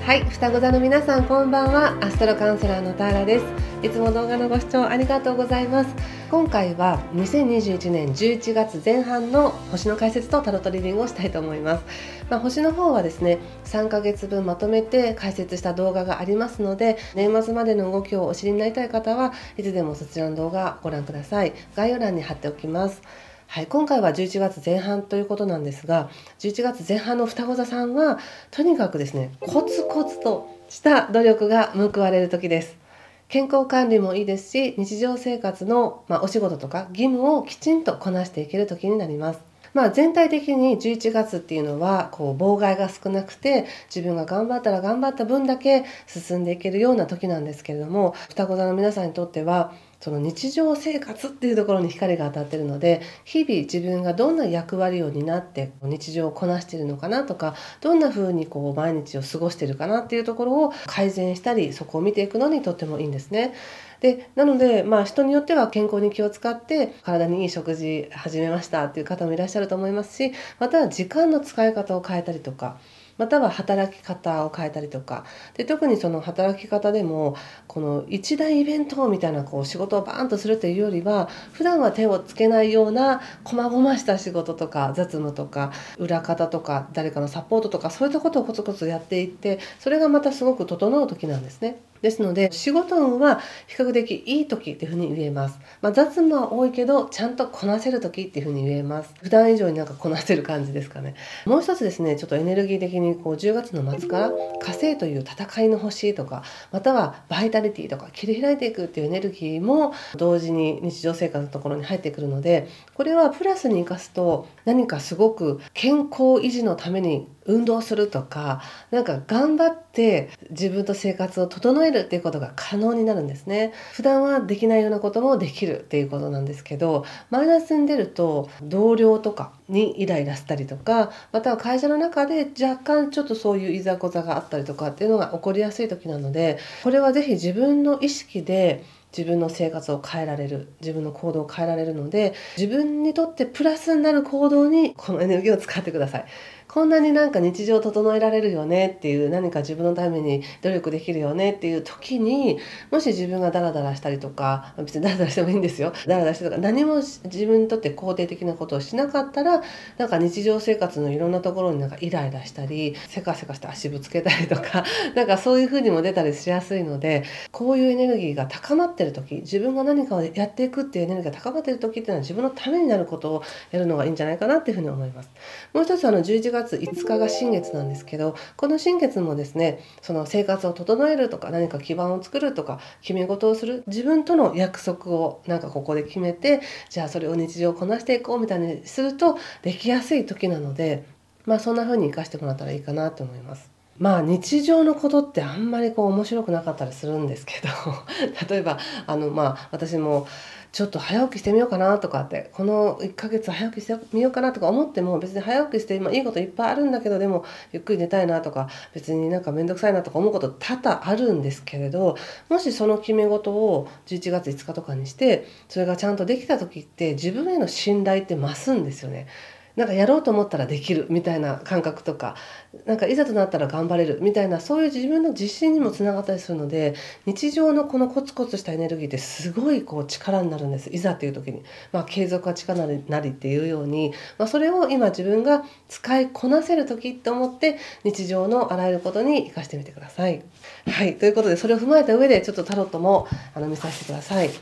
はい、双子座の皆さんこんばんは。アストロカウンセラーのターラです。いつも動画のご視聴ありがとうございます。今回は2021年11月前半の星の解説とタロットリーディングをしたいと思います。星の方はですね、3ヶ月分まとめて解説した動画がありますので、年末までの動きをお知りになりたい方はいつでもそちらの動画ご覧ください。概要欄に貼っておきます。はい、今回は11月前半ということなんですが、11月前半の双子座さんはとにかくですね、コツコツとした努力が報われる時です。健康管理もいいですし、日常生活の、お仕事とか義務をきちんとこなしていける時になります。全体的に11月っていうのは妨害が少なくて、自分が頑張ったら頑張った分だけ進んでいけるような時なんですけれども、双子座の皆さんにとってはその日常生活っていうところに光が当たっているので、日々自分がどんな役割を担って日常をこなしているのかなとか、どんな風に毎日を過ごしているかなっていうところを改善したり、そこを見ていくのにとってもいいんですね。なので、人によっては健康に気を使って体にいい食事始めましたっていう方もいらっしゃると思いますし、または時間の使い方を変えたりとか、または働き方を変えたりとかで、特にその働き方でもこの一大イベントみたいな仕事をバーンとするというよりは、普段は手をつけないような細々した仕事とか雑務とか裏方とか誰かのサポートとか、そういったことをコツコツやっていって、それがまたすごく整う時なんですね。ですので仕事運は比較的いい時っていうふうに言えます。雑務は多いけどちゃんとこなせる時っていうふうに言えます。普段以上にこなせる感じですかね。もう一つですね、ちょっとエネルギー的に10月の末から火星という戦いの星とか、またはバイタリティとか切り開いていくっていうエネルギーも同時に日常生活のところに入ってくるので、これはプラスに生かすと、何かすごく健康維持のために運動するとか、頑張って自分と生活を整えるっていうことが可能になるんですね。普段はできないようなこともできるっていうことなんですけど、マイナスに出ると同僚とかにイライラしたりとか、または会社の中で若干ちょっとそういういざこざがあったりとかっていうのが起こりやすい時なので、これはぜひ自分の意識で自分の生活を変えられる、自分の行動を変えられるので、自分にとってプラスになる行動にこのエネルギーを使ってください。こんなに日常を整えられるよねっていう、何か自分のために努力できるよねっていう時に、もし自分がダラダラしたりとか、別にダラダラしてもいいんですよ。ダラダラしてとか何も自分にとって肯定的なことをしなかったら、日常生活のいろんなところにイライラしたり、せかせかして足ぶつけたりとか、そういう風にも出たりしやすいので、こういうエネルギーが高まってる時、自分が何かをやっていくっていうエネルギーが高まってる時っていうのは、自分のためになることをやるのがいいんじゃないかなっていうふうに思います。もう一つ11月5日が新月なんですけど、この新月もですね、その生活を整えるとか、何か基盤を作るとか、決め事をする、自分との約束をここで決めて、じゃあそれを日常こなしていこうみたいにするとできやすい時なので、そんな風に生かしてもらったらいいかなと思います。日常のことってあんまり面白くなかったりするんですけど例えば私もちょっと早起きしてみようかなとかって、この1ヶ月早起きしてみようかなとか思っても、別に早起きしていいこといっぱいあるんだけど、でもゆっくり寝たいなとか、別にめんどくさいなとか思うこと多々あるんですけれど、もしその決め事を11月5日とかにして、それがちゃんとできた時って自分への信頼って増すんですよね。やろうと思ったらできるみたいな感覚とか、いざとなったら頑張れるみたいな、そういう自分の自信にもつながったりするので、日常のこのコツコツしたエネルギーってすごい力になるんです。いざという時に、継続は力なりっていうように、それを今自分が使いこなせる時と思って日常のあらゆることに生かしてみてください。はい、ということで、それを踏まえた上でちょっとタロットも見させてください。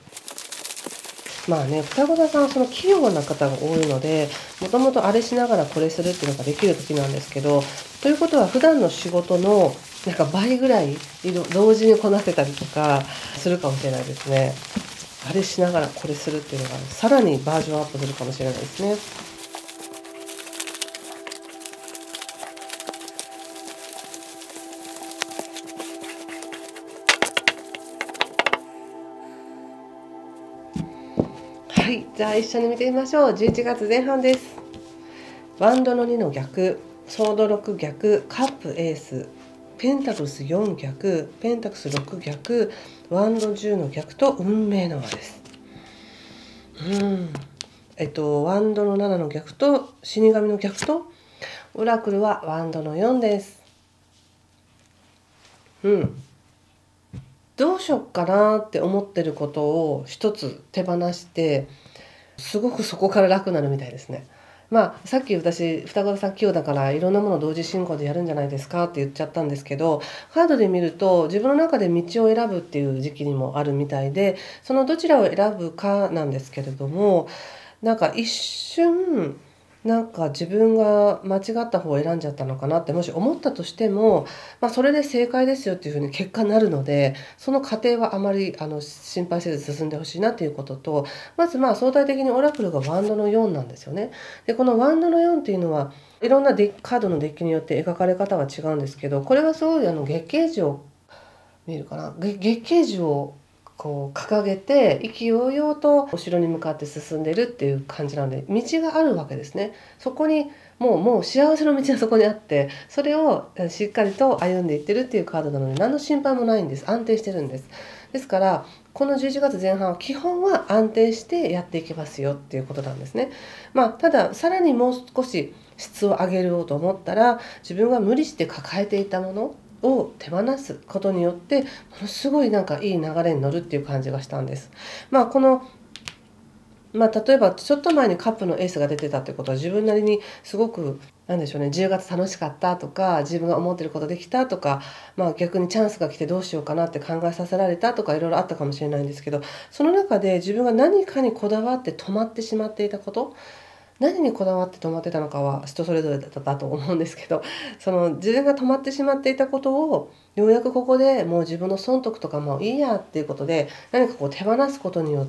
双子座さんはその器用な方が多いので、もともとあれしながらこれするっていうのができる時なんですけど、ということは普段の仕事の倍ぐらい同時にこなせたりとかするかもしれないですね。あれしながらこれするっていうのがさらにバージョンアップするかもしれないですね。はい、じゃあ一緒に見てみましょう。11月前半です。ワンドの2の逆、ソード6逆、カップエース、ペンタクルス4逆、ペンタクルス6逆、ワンド10の逆と運命の輪です。ワンドの7の逆と死神の逆とオラクルはワンドの4です。 うん、どうしよっかなって思ってることを一つ手放して、すごくそこから楽になるみたいですね。さっき私双子さん器用だからいろんなものを同時進行でやるんじゃないですかって言っちゃったんですけど、カードで見ると自分の中で道を選ぶっていう時期にもあるみたいで、そのどちらを選ぶかなんですけれども、一瞬自分が間違った方を選んじゃったのかなってもし思ったとしても、それで正解ですよっていうふうに結果になるので、その過程はあまり心配せず進んでほしいなっていうことと、まず相対的にオラクルがワンドの4なんですよね。でこのワンドの4っていうのはいろんなカードのデッキによって描かれ方は違うんですけど、これはすごい月桂樹を見えるかな、月桂樹をこう掲げて意気揚々とお城に向かって進んでるっていう感じなので、道があるわけですね。そこにもう幸せの道がそこにあって、それをしっかりと歩んでいってるっていうカードなので、何の心配もないんです。安定してるんです。ですからこの11月前半は基本は安定してやっていけますよっていうことなんですね。たださらにもう少し質を上げようと思ったら、自分が無理して抱えていたものを手放すことによってものすごいいい流れに乗るっていう感じがしたんです。この例えばちょっと前にカップのエースが出てたってことは、自分なりにすごくなんでしょうね、10月楽しかったとか、自分が思ってることできたとか、逆にチャンスが来てどうしようかなって考えさせられたとか、いろいろあったかもしれないんですけど、その中で自分が何かにこだわって止まってしまっていたこと、何にこだわって止まってたのかは人それぞれだったと思うんですけど、その自分が止まってしまっていたことをようやくここでもう自分の損得とかもういいやっていうことで何かこう手放すことによって、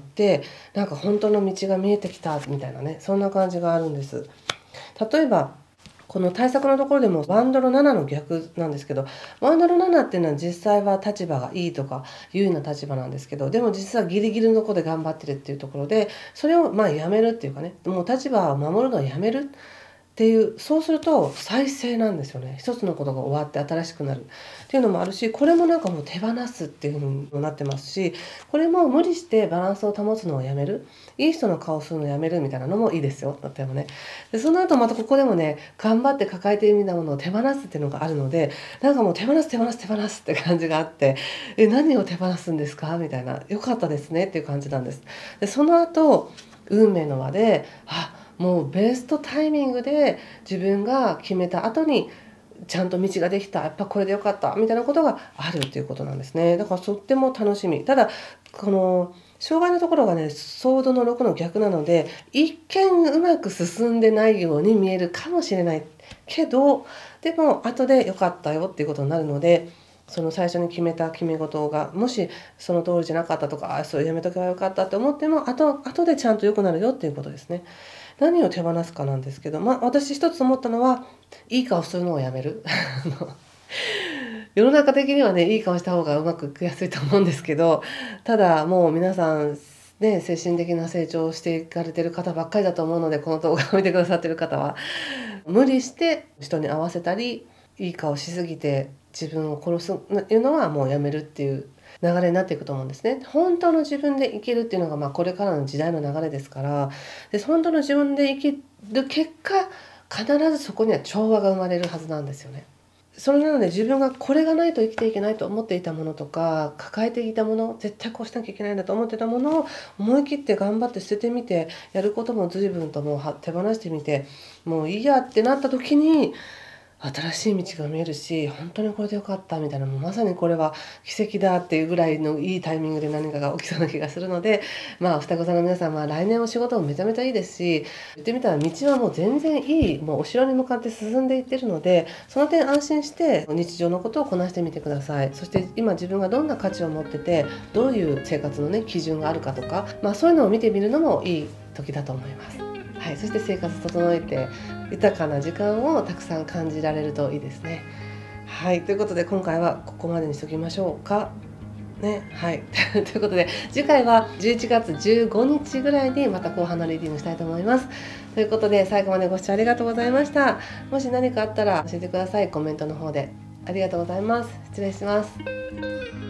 本当の道が見えてきたみたいなね、そんな感じがあるんです。例えばこの対策のところでもワンドロ7の逆なんですけど、ワンドロ7っていうのは実際は立場がいいとか優位な立場なんですけど、でも実はギリギリのところで頑張ってるっていうところで、それをやめるっていうかね、もう立場を守るのをやめるっていう、そうすると再生なんですよね。一つのことが終わって新しくなるっていうのもあるし、これももう手放すっていうふうになってますし、これも無理してバランスを保つのをやめる、いい人の顔するのをやめるみたいなのもいいですよ。例えばね。でその後またここでもね、頑張って抱えているみたいなものを手放すっていうのがあるので、もう手放すって感じがあって、何を手放すんですかみたいな、よかったですねっていう感じなんです。でその後運命の輪でもうベストタイミングで自分が決めた後にちゃんと道ができた、やっぱこれでよかったみたいなことがあるということなんですね。だからとっても楽しみ。ただこの障害のところがね、ソードの6の逆なので、一見うまく進んでないように見えるかもしれないけど、でも後で良かったよっていうことになるので、その最初に決めた決め事がもしその通りじゃなかったとか、それやめとけばよかったって思っても後でちゃんと良くなるよっていうことですね。何を手放すかなんですけど、私一つ思ったのは、いい顔するのをやめる。世の中的にはね、いい顔した方がうまくいきやすいと思うんですけど、ただもう皆さんね、精神的な成長をしていかれてる方ばっかりだと思うので、この動画を見てくださってる方は無理して人に合わせたり、いい顔しすぎて自分を殺すっていうのはもうやめるっていう流れになっていくと思うんですね。本当の自分で生きるっていうのがこれからの時代の流れですから、本当の自分で生きる結果、必ずそこには調和が生まれるはずなんですよね。それなので自分がこれがないと生きていけないと思っていたものとか、抱えていたもの、絶対こうしなきゃいけないんだと思ってたものを思い切って頑張って捨ててみて、やることも随分ともう手放してみて、もういいやってなった時に新しい道が見えるし、本当にこれでよかったみたいな、もうまさにこれは奇跡だっていうぐらいのいいタイミングで何かが起きそうな気がするので、双子座の皆さんは来年お仕事もめちゃめちゃいいですし、言ってみたら道はもう全然いい、もうお城に向かって進んでいってるので、その点安心して日常のことをこなしてみてください。そして今自分がどんな価値を持ってて、どういう生活のね基準があるかとか、そういうのを見てみるのもいい時だと思います。はい、そして生活整えて豊かな時間をたくさん感じられるといいですね。はい、ということで今回はここまでにしときましょうか。ね、はい。ということで次回は11月15日ぐらいにまた後半のリーディングしたいと思います。ということで最後までご視聴ありがとうございました。もし何かあったら教えてください。コメントの方で。ありがとうございます。失礼します。